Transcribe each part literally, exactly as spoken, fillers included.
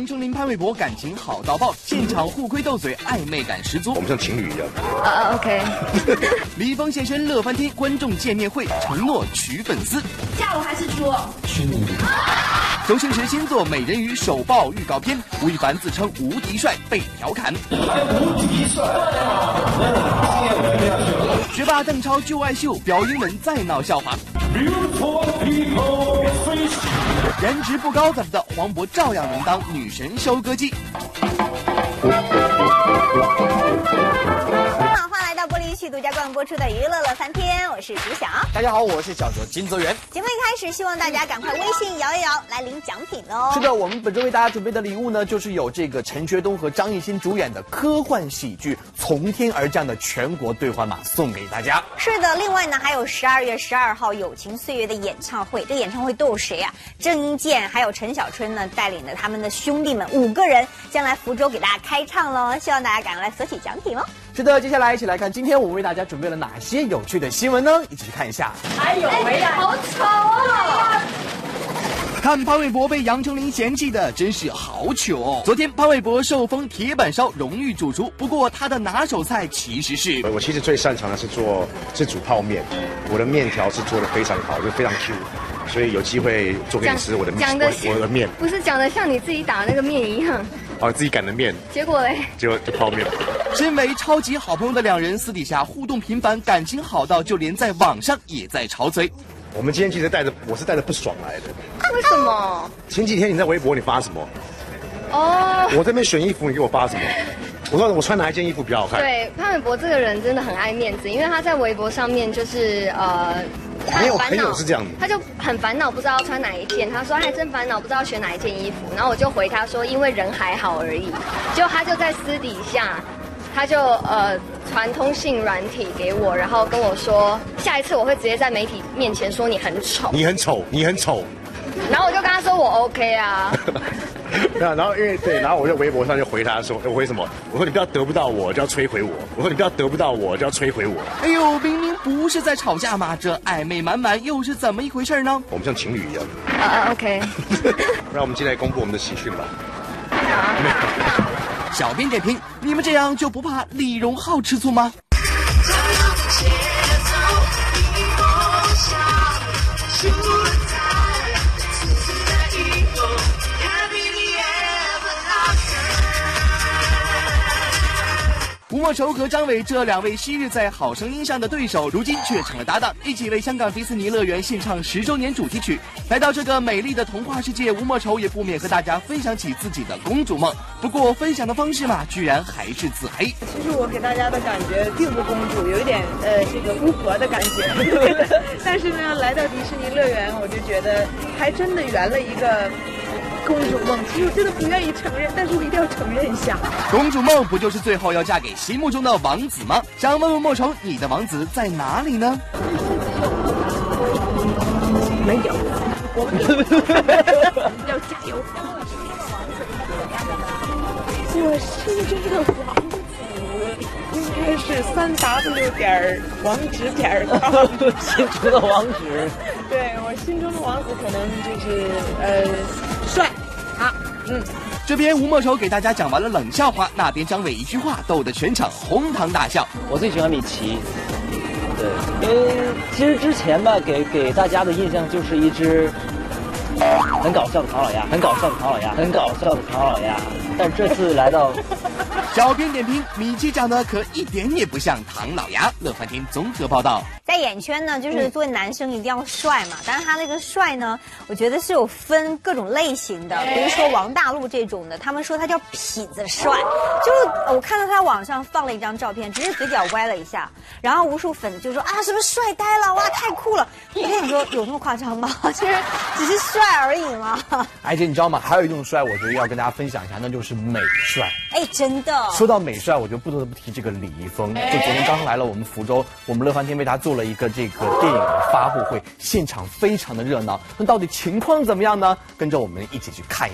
杨丞琳、潘玮柏感情好到爆，现场互亏斗嘴，暧昧感十足。 我们像情侣一样。 啊啊 ，OK。 李易峰现身乐翻天观众见面会，承诺娶粉丝。 嫁我还是猪？ 娶你。周星驰新作《美人鱼》首曝预告片，吴亦凡自称无敌帅，被调侃。 无敌帅！ 学霸邓超旧爱秀，表英文再闹笑话。颜值不高怎么的，黄渤照样能当女神收割机。 玻璃区独家冠播出的娱乐乐翻天，我是朱晓。 大家好，我是小泽金泽源。 节目一开始，希望大家赶快微信摇一摇来领奖品哦。 是的，我们本周为大家准备的礼物呢，就是有这个陈学冬和张艺兴主演的科幻喜剧《从天而降》的全国兑换码送给大家。 是的，另外呢还有十二月十二号《友情岁月》的演唱会，这演唱会都有谁啊？郑伊健还有陈小春呢带领的他们的兄弟们五个人将来福州给大家开唱喽，希望大家赶快来索取奖品哦。 是的，接下来一起来看今天我们为大家准备了哪些有趣的新闻呢？一起去看一下。 哎呦喂呀，好丑啊！ 看潘玮柏被杨丞琳嫌弃的真是好糗哦。昨天潘玮柏受封铁板烧荣誉主厨，不过他的拿手菜其实是…… 我其实最擅长的是做是煮泡面，我的面条是做的非常好，就非常 Q， 所以有机会做给你吃我的面，我的面不是讲的像你自己打的那个面一样。 哦，自己擀的面， 结果嘞， 结果就泡面。 身为超级好朋友的两人，私底下互动频繁，感情好到就连在网上也在吵嘴。 我们今天其实带着，我是带着不爽来的。 为什么？ 前几天你在微博你发什么？ 哦， 我这边选衣服，你给我发什么？我说我穿哪一件衣服比较好看？ 对，潘玮柏这个人真的很爱面子，因为他在微博上面就是呃。 没有朋友是这样的， 他就很烦恼，不知道要穿哪一件。他说他还真烦恼，不知道选哪一件衣服。然后我就回他说，因为人还好而已。结果他就在私底下，他就呃传通讯软体给我，然后跟我说，下一次我会直接在媒体面前说你很丑， 你很丑，你很丑。 然后我就跟他说我 OK 啊。 然后因为对，然后我在微博上就回他说，我回什么？我说你不要得不到我，就要摧毁我。我说你不要得不到我，就要摧毁我。 哎呦，明明不是在吵架吗？这暧昧满满又是怎么一回事呢？ 我们像情侣一样。 啊啊 OK。 让我们进来公布我们的喜讯吧。 小编点评：你们这样就不怕李荣浩吃醋吗？吴莫愁和张伟这两位昔日在《好声音》上的对手，如今却成了搭档，一起为香港迪士尼乐园献唱十周年主题曲。来到这个美丽的童话世界，吴莫愁也不免和大家分享起自己的公主梦。不过分享的方式嘛，居然还是自黑。 其实我给大家的感觉并不公主，有一点呃这个巫婆的感觉。但是呢，来到迪士尼乐园，我就觉得还真的圆了一个公主梦。其实我真的不愿意承认，但是我一定要承认一下。 公主梦不就是最后要嫁给心目中的王子吗？想问问莫愁，你的王子在哪里呢？ 没有，我要加油！我心中的王子应该是三 w 点王子点 com。 心中的王子， 对，我心中的王子可能就是呃帅好，嗯。 这边吴莫愁给大家讲完了冷笑话，那边张伟一句话逗得全场哄堂大笑。 我最喜欢米奇，对，因为其实之前吧，给给大家的印象就是一只很搞笑的唐老鸭，很搞笑的唐老鸭，很搞笑的唐老鸭。但这次来到， 小编点评：米奇长得可一点也不像唐老鸭。乐翻天综合报道。 在演圈呢，就是作为男生一定要帅嘛，但是他那个帅呢，我觉得是有分各种类型的，比如说王大陆这种的，他们说他叫痞子帅，就我看到他网上放了一张照片，只是嘴角歪了一下，然后无数粉就说啊什么帅呆了，哇太酷了，我跟你说有那么夸张吗？其实只是帅而已嘛。 而且你知道吗？还有一种帅，我觉得要跟大家分享一下，那就是美帅。 哎，真的。 说到美帅，我就不得不提这个李易峰。就昨天刚来了我们福州，我们乐翻天为他做了一个这个电影的发布会，现场非常的热闹。那到底情况怎么样呢？跟着我们一起去看一下。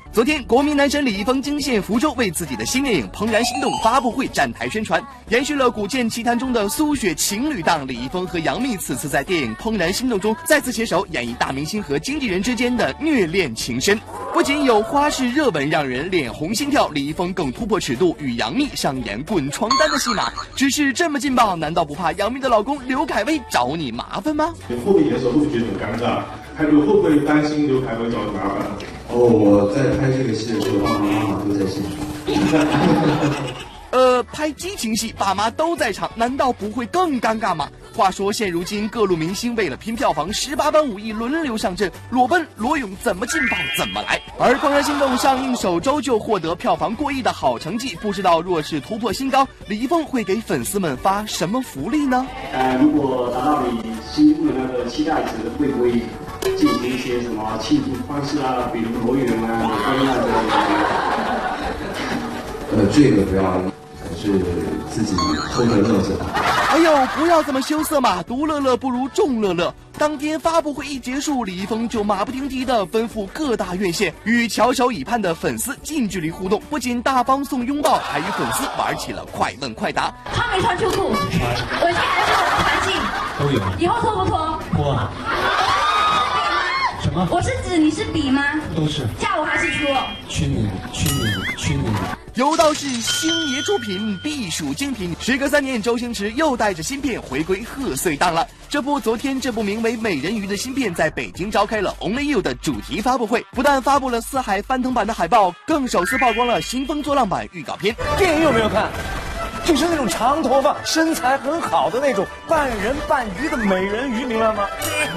昨天，国民男神李易峰惊现福州，为自己的新电影《怦然心动》发布会站台宣传，延续了《古剑奇谭》中的苏雪情侣档。李易峰和杨幂此次在电影《怦然心动》中再次携手演绎大明星和经纪人之间的虐恋情深，不仅有花式热吻让人脸红心跳，李易峰更突破尺度与杨幂上演滚床单的戏码。只是这么劲爆，难道不怕杨幂的老公刘恺威找你麻烦吗？ 后面的时候会不会觉得很尴尬？还有会不会担心刘恺威找你麻烦？ 哦，我在拍这个戏的时候，爸爸妈妈都在现场。 呃，拍激情戏，爸妈都在场，难道不会更尴尬吗？话说现如今各路明星为了拼票房，十八般武艺轮流上阵，裸奔裸泳怎么劲爆怎么来。而《怦然心动》上映首周就获得票房过亿的好成绩，不知道若是突破新高，李易峰会给粉丝们发什么福利呢？ 呃，如果达到你心中的那个期待值，会不会进行一些什么庆祝方式啊，比如裸泳啊、裸奔啊这类的？呃，这个不要，还是自己偷着乐着。 哎呦，不要这么羞涩嘛！独乐乐不如众乐乐。当天发布会一结束，李易峰就马不停蹄地吩咐各大院线与翘首以盼的粉丝近距离互动，不仅大方送拥抱，还与粉丝玩起了快问快答。 他没穿秋裤，我现在是我环境都有， 以后脱不脱？ 脱啊。什么？ 我是指你是比吗？ 都是。 嫁我还是娶我？ 娶你，娶你，娶你。 有道是星爷出品必属精品，时隔三年，周星驰又带着新片回归贺岁档了。这不，昨天这部名为《美人鱼》的新片在北京召开了 Only You 的主题发布会，不但发布了四海翻腾版的海报，更首次曝光了新风作浪版预告片。 电影有没有看？就是那种长头发、身材很好的那种半人半鱼的美人鱼，明白吗？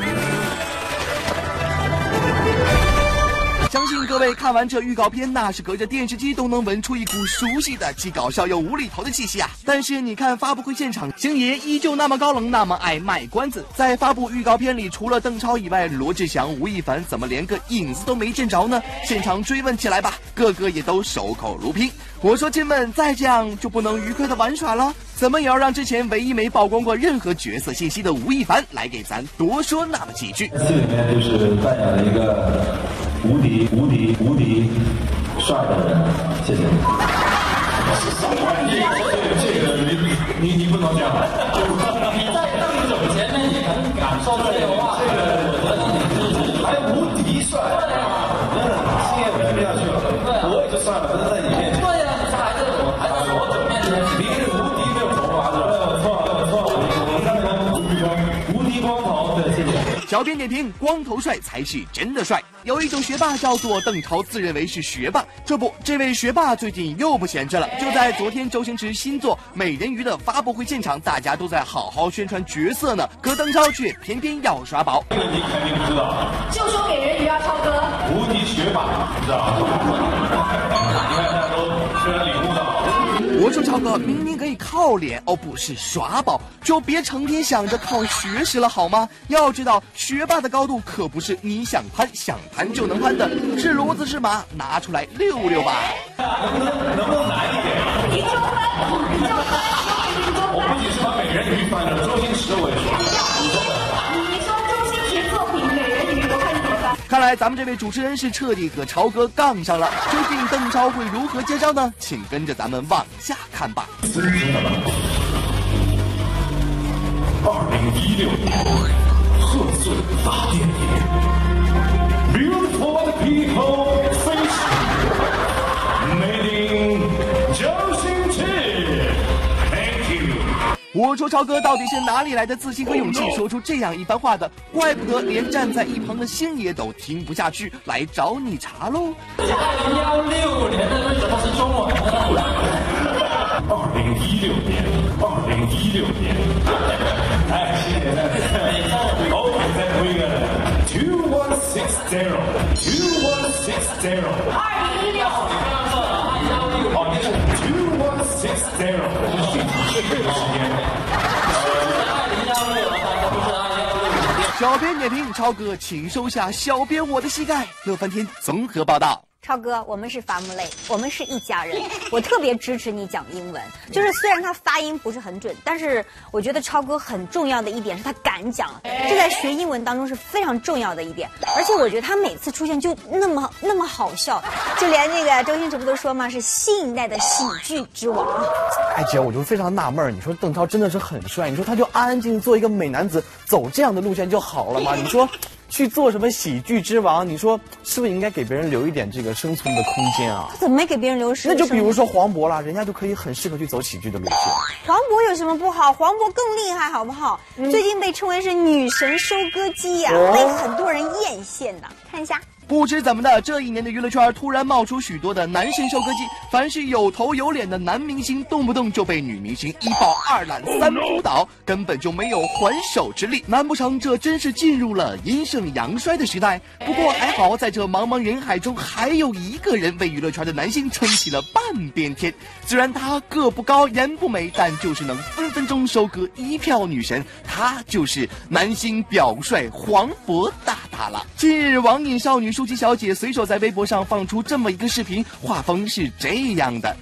相信各位看完这预告片，那是隔着电视机都能闻出一股熟悉的既搞笑又无厘头的气息啊！但是你看发布会现场，星爷依旧那么高冷，那么爱卖关子。在发布预告片里，除了邓超以外，罗志祥、吴亦凡怎么连个影子都没见着呢？现场追问起来吧，个个也都守口如瓶。我说亲们，再这样就不能愉快的玩耍了，怎么也要让之前唯一没曝光过任何角色信息的吴亦凡来给咱多说那么几句。 戏里面就是扮演了一个无敌、无敌、无敌帅的人，谢谢你。这个你你你不能这样。你在邓总前面也能感受这个话，这个我觉得你还无敌帅，真的，星爷我吃不下去了，我也就算了，不能在你面前。对呀，你还在我还在我整面前，你是无敌没有头发的，我错了，我错了，我三个无敌光，无敌光头，对，谢谢。 小编点评：光头帅才是真的帅。有一种学霸叫做邓超，自认为是学霸。这不，这位学霸最近又不闲着了。就在昨天，周星驰新作《美人鱼》的发布会现场，大家都在好好宣传角色呢，可邓超却偏偏要耍宝。 这个你肯定不知道， 就说美人鱼啊，超哥。 无敌学霸，你知道吗？你看大家都居然领悟到。 我说超哥，明明可以靠脸哦，不是耍宝，就别成天想着靠学识了好吗？要知道，学霸的高度可不是你想攀想攀就能攀的，是骡子是马，拿出来溜溜吧。 能不能能不能难一点？ 你就攀，你就攀， 我不仅是把美人鱼翻了，周星驰我也说。 你说周星驰作品《美人鱼》，我看你怎么翻。 看来咱们这位主持人是彻底和超哥杠上了，究竟邓超会如何接招呢？请跟着咱们往下看吧。 二零一六年贺岁大电影 ，Beautiful People Face Made in 周星驰 ，Thank you。 我说超哥到底是哪里来的自信和勇气，说出这样一番话的？怪不得连站在一旁的星爷都听不下去，来找你茬喽。 二零一六年的为什么是中文呢？二零一六年，二零一六年。哎，谢谢大家。OK， 再读一个 two one six zero two one six zero。 二零一六。 哦，那是 two one six zero， 这是具体确切的时间。 小编点评：超哥，请收下小编我的膝盖。乐翻天综合报道。 超哥，我们是伐木累，我们是一家人。我特别支持你讲英文，就是虽然他发音不是很准，但是我觉得超哥很重要的一点是他敢讲，这在学英文当中是非常重要的一点。而且我觉得他每次出现就那么那么好笑，就连那个周星驰不都说吗？是新一代的喜剧之王。 哎姐，我就非常纳闷儿，你说邓超真的是很帅，你说他就安安静静做一个美男子，走这样的路线就好了吗？你说。去做什么喜剧之王？你说是不是应该给别人留一点这个生存的空间啊？ 他怎么没给别人留生？ 那就比如说黄渤啦，人家就可以很适合去走喜剧的路线。 黄渤有什么不好？黄渤更厉害，好不好？嗯、最近被称为是女神收割机呀、啊，哦、被很多人艳羡的。看一下。 不知怎么的，这一年的娱乐圈突然冒出许多的男神收割机，凡是有头有脸的男明星，动不动就被女明星一抱二揽三扑倒，根本就没有还手之力。难不成这真是进入了阴盛阳衰的时代？不过还好，在这茫茫人海中，还有一个人为娱乐圈的男星撑起了半边天。虽然他个不高，颜不美，但就是能分分钟收割一票女神。他就是男星表率黄渤大大了。近日，网瘾少女舒淇小姐随手在微博上放出这么一个视频，画风是这样的。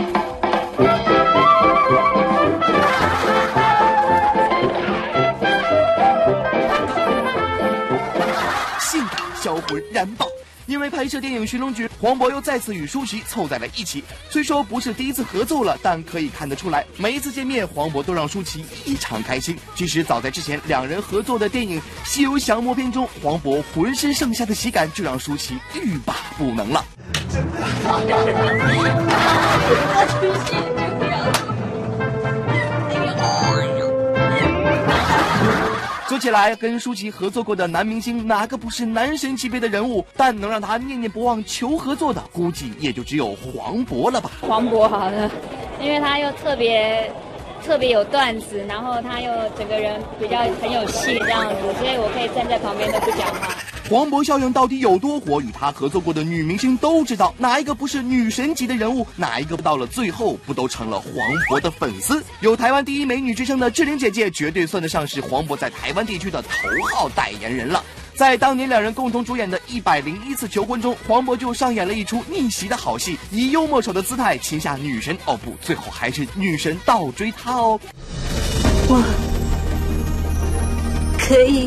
性感销魂燃爆。因为拍摄电影《寻龙诀》，黄渤又再次与舒淇凑在了一起。虽说不是第一次合作了，但可以看得出来，每一次见面，黄渤都让舒淇异常开心。其实早在之前两人合作的电影《西游降魔篇》中，黄渤浑身上下的喜感就让舒淇欲罢不能了。真的。说起来，跟舒淇合作过的男明星哪个不是男神级别的人物？但能让他念念不忘求合作的，估计也就只有黄渤了吧。 黄渤好了，因为他又特别特别有段子，然后他又整个人比较很有戏这样子，所以我可以站在旁边都不讲话。 黄渤效应到底有多火？与他合作过的女明星都知道，哪一个不是女神级的人物？哪一个到了最后不都成了黄渤的粉丝？有台湾第一美女之称的志玲姐姐，绝对算得上是黄渤在台湾地区的头号代言人了。在当年两人共同主演的一百零一次求婚中，黄渤就上演了一出逆袭的好戏，以幽默手的姿态擒下女神。哦不，最后还是女神倒追他哦。 我可以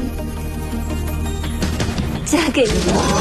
嫁给你。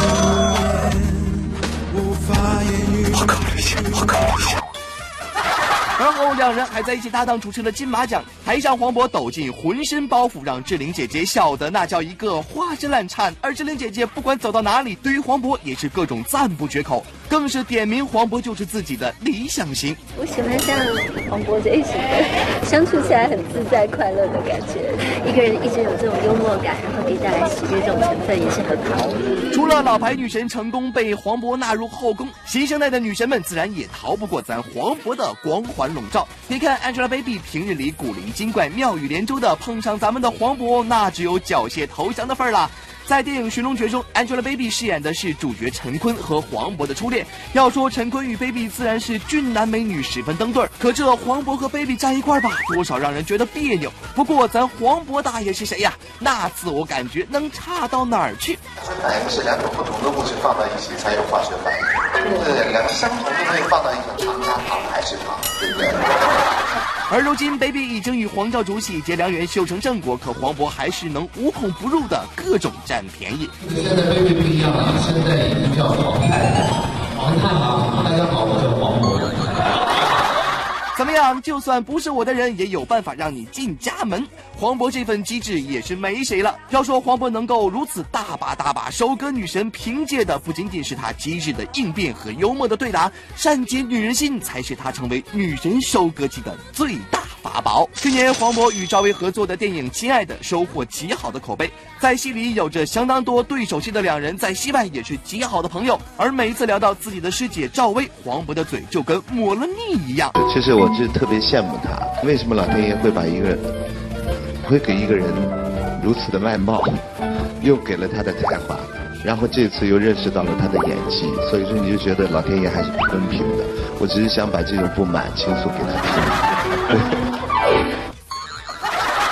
我考虑一下，我考虑一下。而后两人还在一起搭档主持了金马奖，台上黄渤抖尽浑身包袱，让志玲姐姐笑得那叫一个花枝乱颤。而志玲姐姐不管走到哪里，对于黄渤也是各种赞不绝口，更是点名黄渤就是自己的理想型。 我喜欢像黄渤这一型的，相处起来很自在快乐的感觉。一个人一直有这种幽默感，然后可以带来喜悦这种成分也是很好。 除了老牌女神成功被黄渤纳入后宫，新生代的女神们自然也逃不过咱黄渤的光环笼罩。别看 Angelababy 平日里古灵精怪、妙语连珠的，碰上咱们的黄渤，那只有缴械投降的份儿了。在电影《寻龙诀》中 ，Angelababy 饰演的是主角陈坤和黄渤的初恋。要说陈坤与 Baby 自然是俊男美女十分登对儿，可这黄渤和 Baby 站一块儿吧，多少让人觉得别扭。不过咱黄渤大爷是谁呀？那自我感觉能差到哪儿去？ 反应是两种不同的物质放在一起才有化学反应，是两个相同的东西放到一起，糖加糖还是糖，对不对？ 而如今 Baby 已经与黄教主喜结良缘，修成正果，可黄渤还是能无孔不入的各种占便宜。 现在 Baby 不一样了，现在已经叫黄太，黄太啊！大家好，我叫黄渤。 怎么样？就算不是我的人，也有办法让你进家门。黄渤这份机智也是没谁了。要说黄渤能够如此大把大把收割女神，凭借的不仅仅是他机智的应变和幽默的对答，善解女人心才是他成为女神收割机的最大法宝。去年黄渤与赵薇合作的电影《亲爱的》收获极好的口碑，在戏里有着相当多对手戏的两人，在戏外也是极好的朋友。而每一次聊到自己的师姐赵薇，黄渤的嘴就跟抹了蜜一样。 其实我是特别羡慕他，为什么老天爷会把一个会给一个人如此的外貌，又给了他的才华，然后这次又认识到了他的演技，所以说你就觉得老天爷还是不公平的。我只是想把这种不满倾诉给他听。 不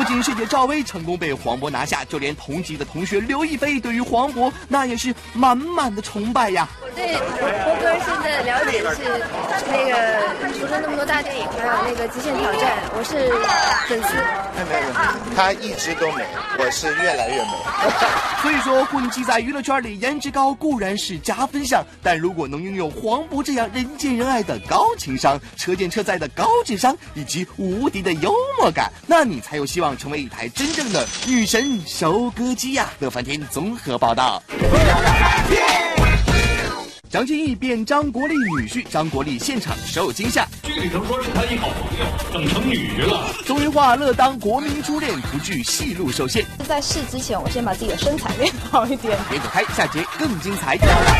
不仅师姐赵薇成功被黄渤拿下，就连同级的同学刘亦菲对于黄渤那也是满满的崇拜呀。 我对胡歌现在的了解是那个除了那么多大电影，还有那个《极限挑战》，我是粉丝。 没有，她一直都美，我是越来越美。 所以说，混迹在娱乐圈里，颜值高固然是加分项，但如果能拥有黄渤这样人见人爱的高情商、车见车载的高智商以及无敌的幽默感，那你才有希望成为一台真正的女神收割机呀！乐翻天综合报道。张歆艺变张国立女婿，张国立现场受惊吓。 剧里头说是他一好朋友，整成女了。 宋云桦乐当国民初恋，不惧戏路受限。 在试之前，我先把自己的身材练好一点。 别走开，下节更精彩。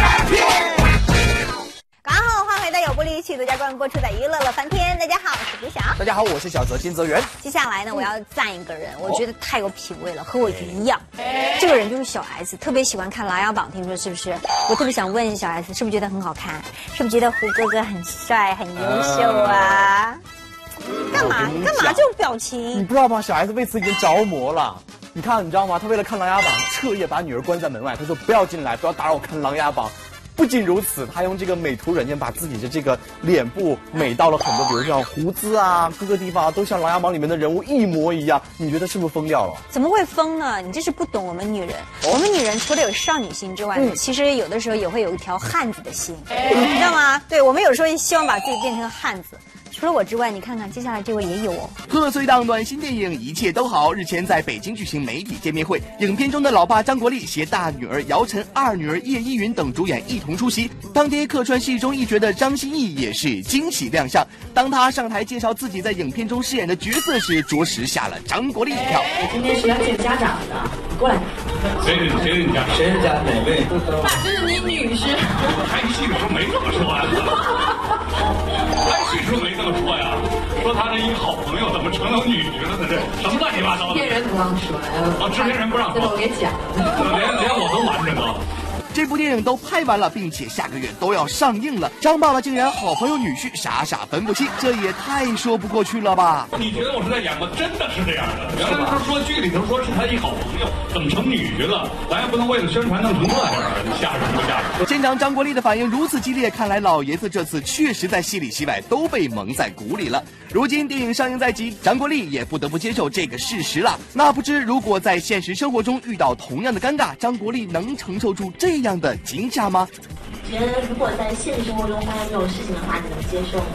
刚好换回到有部力气独家冠播出的娱乐乐翻天。大家好，我是胡晓。 大家好，我是小泽金泽源。 接下来呢，我要赞一个人，我觉得太有品味了，和我一样。这个人就是小 S， 特别喜欢看《琅琊榜》，听说是不是？我特别想问小 S， 是不是觉得很好看？是不是觉得胡哥哥很帅、很优秀啊？干嘛？你干嘛这种表情？ 你不知道吗？小 S 为此已经着魔了。你看，你知道吗？他为了看《琅琊榜》，彻夜把女儿关在门外。他说：“不要进来，不要打扰我看《琅琊榜》。”不仅如此，他用这个美图软件把自己的这个脸部美到了很多，比如像胡子啊，各个地方都像《琅琊榜》里面的人物一模一样。你觉得是不是疯掉了？ 怎么会疯呢？你这是不懂我们女人。哦、我们女人除了有少女心之外呢，嗯、其实有的时候也会有一条汉子的心，你知道吗？对，我们有时候希望把自己变成汉子。除了我之外，你看看接下来这位也有哦。 贺岁档暖心电影《一切都好》日前在北京举行媒体见面会，影片中的老爸张国立携大女儿姚晨、二女儿叶依云等主演一同出席。当天客串戏中一角的张歆艺也是惊喜亮相。当他上台介绍自己在影片中饰演的角色时，着实吓了张国立一跳。 我今天是要见家长的，你过来。 谁是谁是你家？ 谁是家哪位？ 爸，这是你女婿。拍戏的时候没这么说呀。拍戏时候没这么说呀。说他这一好朋友怎么成了女婿了呢？这什么乱七八糟的？ 制片人不让说呀。 啊，制片人不让说。 我给讲了。 连连我都瞒着呢。 这部电影都拍完了，并且下个月都要上映了。张爸爸竟然好朋友女婿傻傻分不清，这也太说不过去了吧？ 你觉得我是在演吗？真的是这样的。原来他说剧里头说是他一好朋友，整成女婿了，咱也不能为了宣传弄成这样，吓人不吓人？ 现场张国立的反应如此激烈，看来老爷子这次确实在戏里戏外都被蒙在鼓里了。如今电影上映在即，张国立也不得不接受这个事实了。那不知如果在现实生活中遇到同样的尴尬，张国立能承受住这样的惊吓吗？ 觉得如果在现实生活中发生这种事情的话，你能接受吗？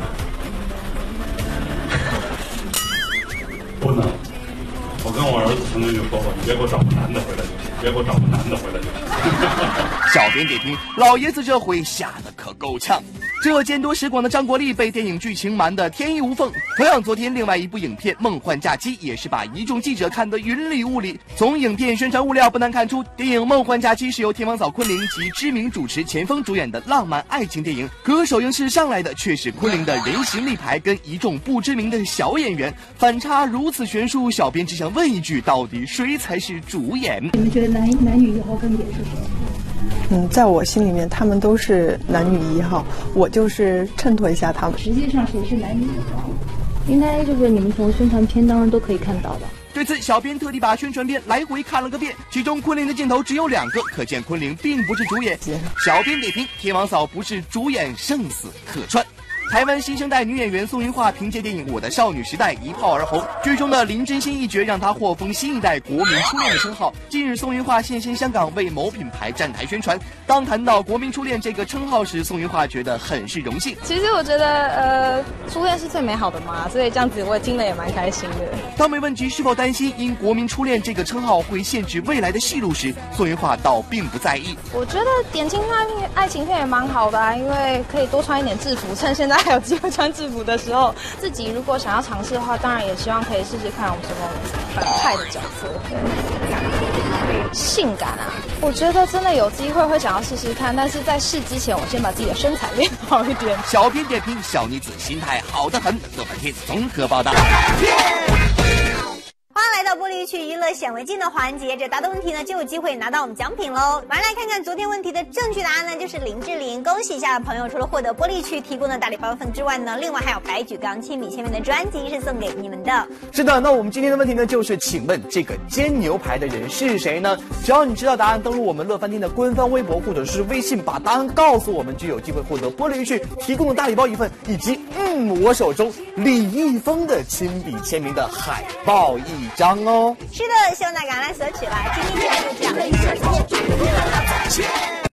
不能。我跟我儿子曾经就说过，你别给我找个男的回来就行，别给我找个男的回来就行。 小编点评：老爷子这回吓得可够呛。这见多识广的张国立被电影剧情瞒得天衣无缝。同样，昨天另外一部影片《梦幻假期》也是把一众记者看得云里雾里。从影片宣传物料不难看出，电影《梦幻假期》是由天王嫂昆凌及知名主持钱枫主演的浪漫爱情电影。可首映式上来的却是昆凌的人形立牌跟一众不知名的小演员，反差如此悬殊。小编只想问一句，到底谁才是主演？ 你们觉得男男女一号分别是谁？ 嗯，在我心里面，他们都是男女一号，我就是衬托一下他们。 实际上谁是男女一号？应该就是你们从宣传片当中都可以看到的。 对此，小编特地把宣传片来回看了个遍，其中昆凌的镜头只有两个，可见昆凌并不是主演。小编点评：天王嫂不是主演，胜似客串。台湾新生代女演员宋云桦凭借电影《我的少女时代》一炮而红，剧中的林真心一角让她获封新一代国民初恋的称号。近日，宋云桦现身香港为某品牌站台宣传。当谈到国民初恋这个称号时，宋云桦觉得很是荣幸。 其实我觉得，呃，初恋是最美好的嘛，所以这样子我听了也蛮开心的。 当被问及是否担心因国民初恋这个称号会限制未来的戏路时，宋云桦倒并不在意。 我觉得点青爱爱情片也蛮好的啊，因为可以多穿一点制服，趁现在还有机会穿制服的时候，自己如果想要尝试的话，当然也希望可以试试看我们什么反派的角色。对，性感啊，我觉得真的有机会会想要试试看，但是在试之前，我先把自己的身材练好一点。 小编点评：小女子心态好得很。乐翻天综合报道。 欢迎来到玻璃璃趣娱乐显微镜的环节，这答对问题呢就有机会拿到我们奖品喽。马上来看看昨天问题的正确答案呢，就是林志玲。恭喜一下朋友，除了获得玻璃趣提供的大礼包份之外呢，另外还有白举纲亲笔签名的专辑是送给你们的。 是的，那我们今天的问题呢，就是请问这个煎牛排的人是谁呢？只要你知道答案，登录我们乐翻天的官方微博或者是微信，把答案告诉我们，就有机会获得玻璃趣提供的大礼包一份，以及嗯，我手中李易峰的亲笔签名的海报一张哦。 是的，希望大家来索取啦。今天节目就这样。